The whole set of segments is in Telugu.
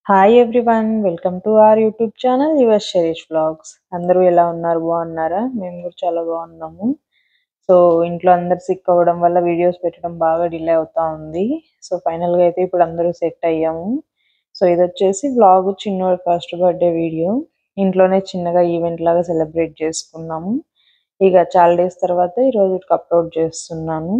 Hi everyone, welcome to our YouTube channel URs Charish Vlogs. అందరూ ఎలా ఉన్నారు? బాగున్నారా? మేము కూడా చాలా బాగున్నాము. సో ఇంట్లో అందరు సిక్ అవ్వడం వల్ల వీడియోస్ పెట్టడం బాగా డిలే అవుతా ఉంది. సో ఫైనల్గా అయితే ఇప్పుడు అందరూ సెట్ అయ్యాము. సో ఇది వచ్చేసి వ్లాగ్, చిన్నోడి ఫస్ట్ బర్త్డే వీడియో. ఇంట్లోనే చిన్నగా ఈవెంట్ లాగా సెలబ్రేట్ చేసుకున్నాము. ఇక చాలా డేస్ తర్వాత ఈరోజు అప్లోడ్ చేస్తున్నాను.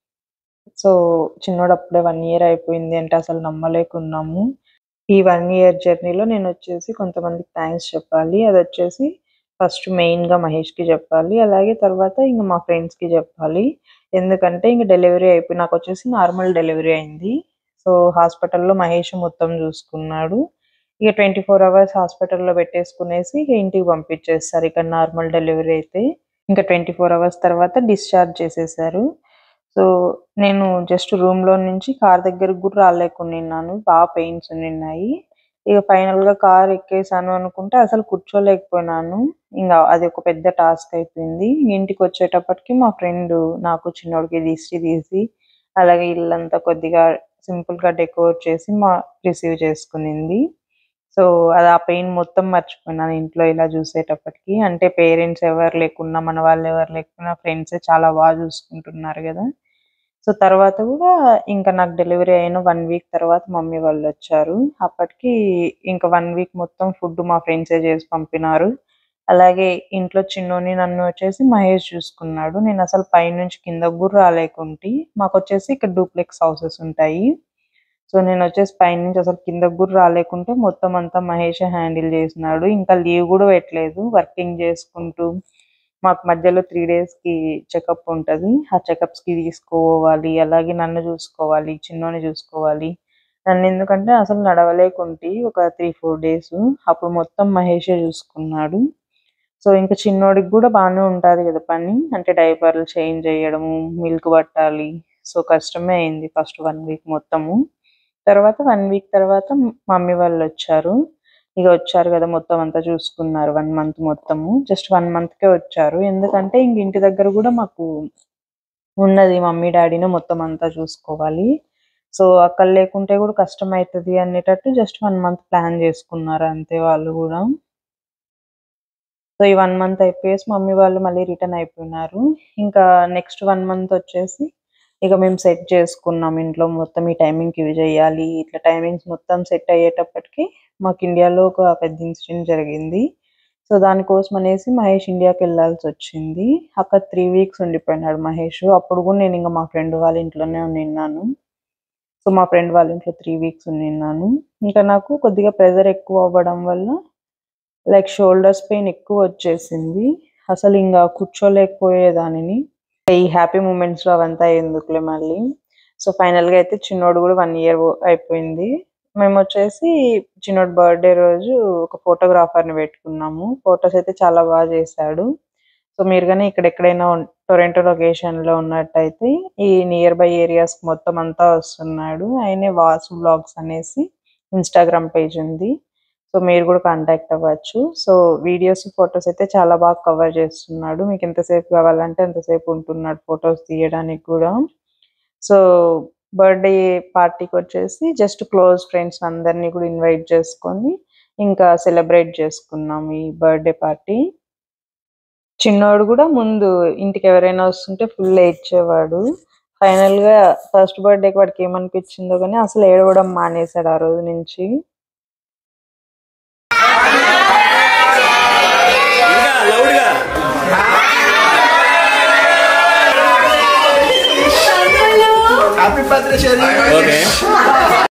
సో చిన్నోడు అప్పుడే 1 ఇయర్ అయిపోయింది అంటే అసలు నమ్మలేకున్నాము. ఈ 1 ఇయర్ జర్నీలో నేను వచ్చేసి కొంతమందికి థ్యాంక్స్ చెప్పాలి. అది వచ్చేసి ఫస్ట్ మెయిన్గా మహేష్కి చెప్పాలి, అలాగే తర్వాత ఇంకా మా ఫ్రెండ్స్కి చెప్పాలి. ఎందుకంటే ఇంక డెలివరీ అయిపోయి నాకు వచ్చేసి నార్మల్ డెలివరీ అయింది. సో హాస్పిటల్లో మహేష్ మొత్తం చూసుకున్నాడు. ఇక 24 అవర్స్ హాస్పిటల్లో పెట్టేసుకునేసి ఇక ఇంటికి పంపించేస్తారు. ఇక నార్మల్ డెలివరీ అయితే ఇంకా 24 అవర్స్ తర్వాత డిశ్చార్జ్ చేసేసారు. సో నేను జస్ట్ రూమ్లో నుంచి కార్ దగ్గరకు కూడా రాలేకున్నాను, బాగా పెయిన్స్ ఉన్నాయి. ఇక ఫైనల్గా కార్ ఎక్కేసాను అనుకుంటే అసలు కూర్చోలేకపోయినాను. ఇంకా అది ఒక పెద్ద టాస్క్ అయిపోయింది. ఇంటికి వచ్చేటప్పటికి మా ఫ్రెండ్ నాకు చిన్నోడికి దిష్టి తీసి అలాగే ఇల్లంతా కొద్దిగా సింపుల్గా డెకోర్ చేసి రిసీవ్ చేసుకునింది. సో అది ఆ పెయిన్ మొత్తం మర్చిపోయినాను ఇంట్లో ఇలా చూసేటప్పటికి. అంటే పేరెంట్స్ ఎవరు లేకున్నా, మన వాళ్ళు ఎవరు లేకున్నా ఫ్రెండ్సే చాలా బాగా చూసుకుంటున్నారు కదా. సో తర్వాత కూడా ఇంకా నాకు డెలివరీ అయిన 1 వీక్ తర్వాత మమ్మీ వాళ్ళు వచ్చారు. అప్పటికి ఇంకా 1 వీక్ మొత్తం ఫుడ్ మా ఫ్రెండ్సే చేసి పంపినారు. అలాగే ఇంట్లో చిన్నోని నన్ను వచ్చేసి మహేష్ చూసుకున్నాడు. నేను అసలు పైనుంచి కిందకు కూడా రాలేకుంటి. మాకు వచ్చేసి ఇక్కడ డూప్లెక్స్ హౌసెస్ ఉంటాయి. సో నేను వచ్చేసి పైనుంచి అసలు కిందకు కూడా రాలేకుంటే మొత్తం అంతా మహేషే హ్యాండిల్ చేసినాడు. ఇంకా లీవ్ కూడా పెట్టలేదు, వర్కింగ్ చేసుకుంటూ. మాకు మధ్యలో 3 డేస్కి చెకప్ ఉంటుంది. ఆ చెకప్స్కి తీసుకోవాలి, అలాగే నన్ను చూసుకోవాలి, చిన్నోని చూసుకోవాలి. నన్ను ఎందుకంటే అసలు నడవలేకుంటి ఒక 3-4 డేస్. అప్పుడు మొత్తం మహేషే చూసుకున్నాడు. సో ఇంకా చిన్నోడికి కూడా బాగానే ఉంటుంది కదా పని, అంటే డైపర్లు చేంజ్ చేయడము, మిల్క్ పట్టాలి. సో కష్టమే అయింది ఫస్ట్ 1 వీక్ మొత్తము. తర్వాత 1 వీక్ తర్వాత మమ్మీ వాళ్ళు వచ్చారు. ఇక వచ్చారు కదా మొత్తం అంతా చూసుకున్నారు 1 మంత్ మొత్తము. జస్ట్ 1 మంత్కే వచ్చారు, ఎందుకంటే ఇంక ఇంటి దగ్గర కూడా మాకు ఉన్నది మమ్మీ డాడీని మొత్తం అంతా చూసుకోవాలి. సో అక్కడ లేకుంటే కూడా కష్టం అవుతుంది అనేటట్టు జస్ట్ 1 మంత్ ప్లాన్ చేసుకున్నారు అంతే వాళ్ళు కూడా. సో ఈ 1 మంత్ అయిపోయేసి మమ్మీ వాళ్ళు మళ్ళీ రిటర్న్ అయిపోయినారు. ఇంకా నెక్స్ట్ 1 మంత్ వచ్చేసి ఇక మేము సెట్ చేసుకున్నాం ఇంట్లో మొత్తం ఈ టైమింగ్కి ఇవి చేయాలి. ఇట్లా టైమింగ్స్ మొత్తం సెట్ అయ్యేటప్పటికి మాకు ఇండియాలో ఒక పెద్ద ఇన్సిడెంట్ జరిగింది. సో దానికోసం అనేసి మహేష్ ఇండియాకి వెళ్ళాల్సి వచ్చింది. అక్కడ 3 వీక్స్ ఉండిపోయినాడు మహేష్. అప్పుడు కూడా నేను ఇంకా మా ఫ్రెండ్ వాళ్ళ ఇంట్లోనే ఉన్నాను. సో మా ఫ్రెండ్ వాళ్ళ ఇంట్లో 3 వీక్స్ ఉన్నాను. ఇంకా నాకు కొద్దిగా ప్రెజర్ ఎక్కువ అవ్వడం వల్ల లైక్ షోల్డర్స్ పెయిన్ ఎక్కువ వచ్చేసింది. అసలు ఇంకా కూర్చోలేకపోయేదానిని. ఈ హ్యాపీ మూమెంట్స్లో అవంతా ఎందుకులే మళ్ళీ. సో ఫైనల్గా అయితే చిన్నోడు కూడా 1 ఇయర్ అయిపోయింది. మేము వచ్చేసి చిన్నోడు బర్త్డే రోజు ఒక ఫోటోగ్రాఫర్ని పెట్టుకున్నాము. ఫొటోస్ అయితే చాలా బాగా చేశాడు. సో మీరు కానీ ఎక్కడైనా టొరంటో లొకేషన్లో ఉన్నట్టయితే ఈ నియర్ బై ఏరియాస్ మొత్తం అంతా వస్తున్నాడు. ఆయనే వాసు వ్లాగ్స్ అనేసి ఇన్స్టాగ్రామ్ పేజ్ ఉంది. సో మీరు కూడా కాంటాక్ట్ అవ్వచ్చు. సో వీడియోస్, ఫొటోస్ అయితే చాలా బాగా కవర్ చేస్తున్నాడు. మీకు ఎంతసేపు కావాలంటే అంతసేపు ఉంటున్నాడు ఫొటోస్ తీయడానికి కూడా. సో బర్త్డే పార్టీకి వచ్చేసి జస్ట్ క్లోజ్ ఫ్రెండ్స్ అందరినీ కూడా ఇన్వైట్ చేసుకొని ఇంకా సెలబ్రేట్ చేసుకున్నాం ఈ బర్త్డే పార్టీ. చిన్నోడు కూడా ముందు ఇంటికి ఎవరైనా వస్తుంటే ఫుల్ ఏడ్చేవాడు. ఫైనల్గా ఫస్ట్ బర్త్డేకి వాడికి ఏమనిపించిందో కానీ అసలు ఏడవడం మానేశాడు ఆ రోజు నుంచి. Happy birthday, Sherry. Okay.